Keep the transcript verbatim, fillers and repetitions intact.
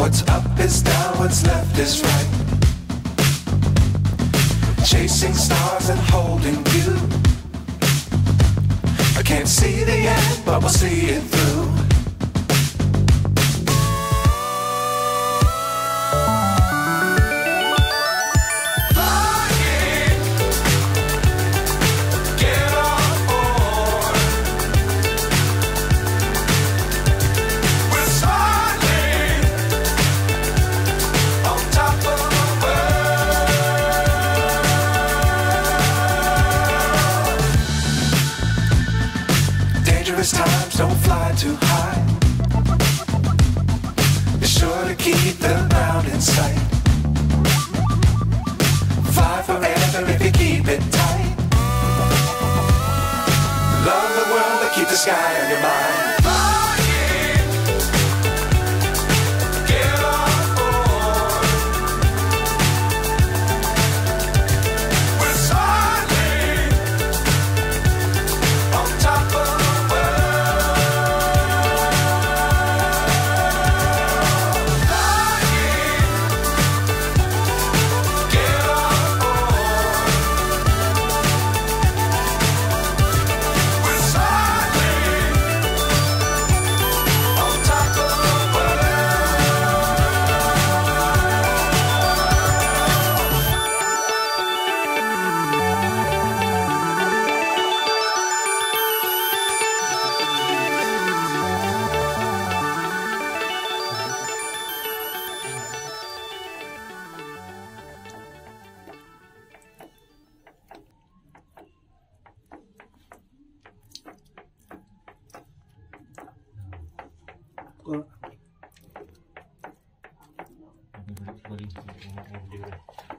What's up is down, what's left is right. Chasing stars and holding you. I can't see the end, but we'll see it through. Times don't fly too high. Be sure to keep the ground in sight. Fly forever if you keep it tight. Love the world, but keep the sky on your mind. Kok